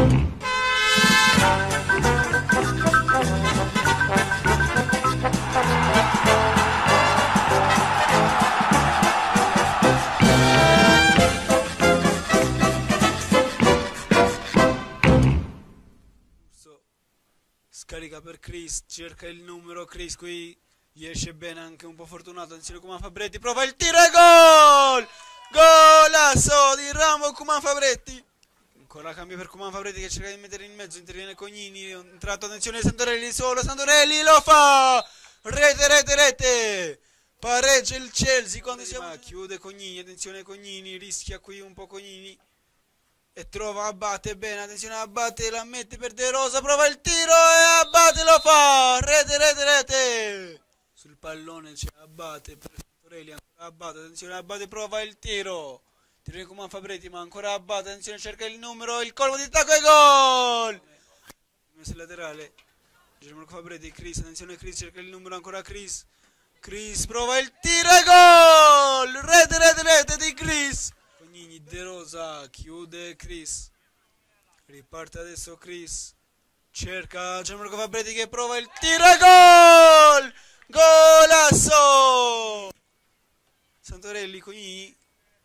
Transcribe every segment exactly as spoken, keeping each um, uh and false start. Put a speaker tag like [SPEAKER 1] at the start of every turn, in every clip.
[SPEAKER 1] Scarica per Chris, cerca il numero, Chris qui gli esce bene, anche un po' fortunato, attenzione Kuman Fabretti, prova il tiro e gol! Golasso di Ramo Kuman Fabretti! Ancora cambio per Kuman Fabretti che cerca di mettere in mezzo, interviene Cognini, entrato, attenzione Santorelli, solo Santorelli lo fa! Rete, rete, rete! Pareggia il Chelsea quando siamo... Chiude Cognini, attenzione Cognini, rischia qui un po' Cognini. E trova Abate bene, attenzione Abate, la mette per De Rosa, prova il tiro e Abate lo fa! Rete, rete, rete! Sul pallone c'è Abate per Santorelli, ancora Abate, attenzione Abate, prova il tiro! Tiro di Kuman Fabretti, ma ancora Abate, attenzione, cerca il numero, il colpo di tacco e gol! Messo il laterale, Gianmarco Fabretti, Chris, attenzione Chris, cerca il numero, ancora Chris. Chris, prova il tiro e gol! Rete, rete, rete di Chris! Cognini, De Rosa, chiude Chris, riparte adesso Chris, cerca Gianmarco Fabretti che prova il tiro e gol! Golasso! Santorelli, Cognini,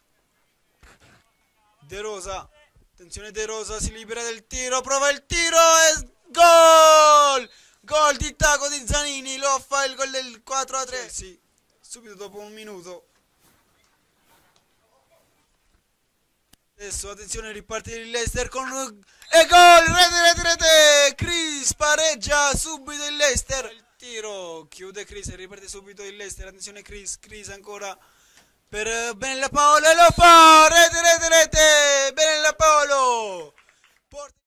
[SPEAKER 1] De Rosa, attenzione De Rosa, si libera del tiro, prova il tiro e gol! Gol di tacco di Zanini, lo fa il gol del quattro a tre, sì, subito dopo un minuto. Adesso attenzione, riparte il Leicester con e gol, rete, rete, rete, Chris pareggia subito il Leicester, il tiro, chiude Chris e riparte subito il Leicester, attenzione Chris, Chris ancora per Benella Paolo e lo fa, rete, rete, rete, Benella Paolo. Porta